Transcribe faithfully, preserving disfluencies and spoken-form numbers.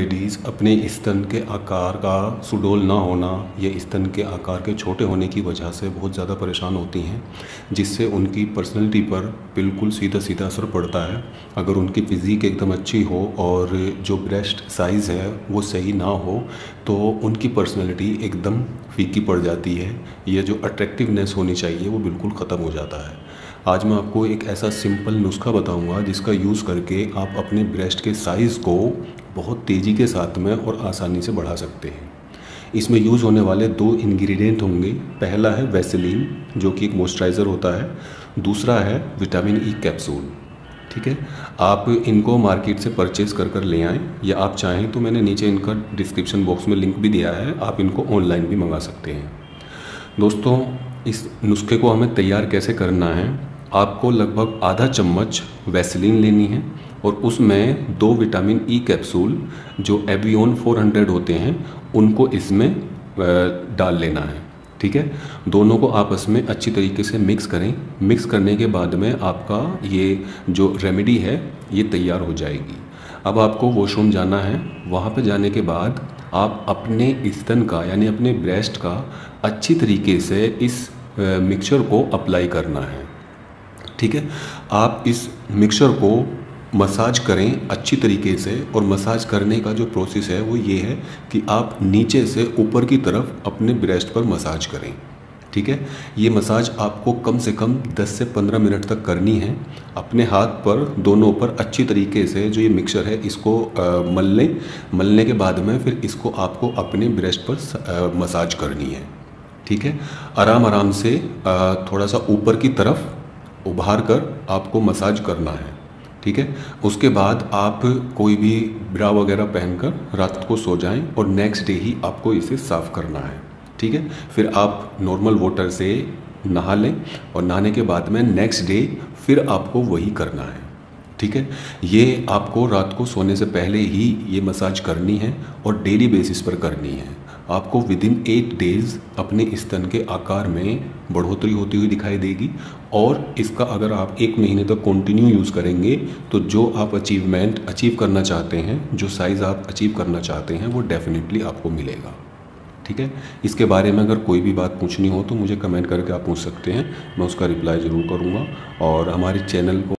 Ladies अपने स्तन के आकार का सुडौल ना होना या स्तन के आकार के छोटे होने की वजह से बहुत ज़्यादा परेशान होती हैं, जिससे उनकी पर्सनैलिटी पर बिल्कुल सीधा सीधा असर पड़ता है। अगर उनकी फ़िज़ीक एकदम अच्छी हो और जो ब्रेस्ट साइज़ है वो सही ना हो तो उनकी पर्सनैलिटी एकदम फीकी पड़ जाती है। ये जो अट्रैक्टिवनेस होनी चाहिए वो बिल्कुल ख़त्म हो जाता है। आज मैं आपको एक ऐसा सिंपल नुस्खा बताऊंगा जिसका यूज़ करके आप अपने ब्रेस्ट के साइज़ को बहुत तेज़ी के साथ में और आसानी से बढ़ा सकते हैं। इसमें यूज़ होने वाले दो इंग्रेडिएंट होंगे। पहला है वैसेलीन जो कि एक मॉइस्चराइज़र होता है, दूसरा है विटामिन ई कैप्सूल। ठीक है, आप इनको मार्केट से परचेज़ कर कर ले आएँ या आप चाहें तो मैंने नीचे इनका डिस्क्रिप्शन बॉक्स में लिंक भी दिया है, आप इनको ऑनलाइन भी मंगा सकते हैं। दोस्तों, इस नुस्खे को हमें तैयार कैसे करना है, आपको लगभग आधा चम्मच वैसेलीन लेनी है और उसमें दो विटामिन ई कैप्सूल जो एवियन चार सौ होते हैं उनको इसमें डाल लेना है। ठीक है, दोनों को आपस में अच्छी तरीके से मिक्स करें। मिक्स करने के बाद में आपका ये जो रेमेडी है ये तैयार हो जाएगी। अब आपको वॉशरूम जाना है, वहाँ पे जाने के बाद आप अपने स्तन का यानी अपने ब्रेस्ट का अच्छी तरीके से इस मिक्सचर को अप्लाई करना है। ठीक है, आप इस मिक्सचर को मसाज करें अच्छी तरीके से, और मसाज करने का जो प्रोसेस है वो ये है कि आप नीचे से ऊपर की तरफ अपने ब्रेस्ट पर मसाज करें। ठीक है, ये मसाज आपको कम से कम दस से पंद्रह मिनट तक करनी है। अपने हाथ पर दोनों पर अच्छी तरीके से जो ये मिक्सचर है इसको आ, मल लें। मलने के बाद में फिर इसको आपको अपने ब्रेस्ट पर आ, मसाज करनी है। ठीक है, आराम आराम से आ, थोड़ा सा ऊपर की तरफ उभार कर आपको मसाज करना है। ठीक है, उसके बाद आप कोई भी ब्रा वगैरह पहनकर रात को सो जाएं और नेक्स्ट डे ही आपको इसे साफ़ करना है। ठीक है, फिर आप नॉर्मल वाटर से नहा लें और नहाने के बाद में नेक्स्ट डे फिर आपको वही करना है। ठीक है, ये आपको रात को सोने से पहले ही ये मसाज करनी है और डेली बेसिस पर करनी है। आपको विद इन एट डेज़ अपने स्तन के आकार में बढ़ोतरी होती हुई दिखाई देगी, और इसका अगर आप एक महीने तक कंटिन्यू यूज़ करेंगे तो जो आप अचीवमेंट अचीव करना चाहते हैं, जो साइज़ आप अचीव करना चाहते हैं वो डेफिनेटली आपको मिलेगा। ठीक है, इसके बारे में अगर कोई भी बात पूछनी हो तो मुझे कमेंट करके आप पूछ सकते हैं, मैं उसका रिप्लाई ज़रूर करूँगा। और हमारे चैनल को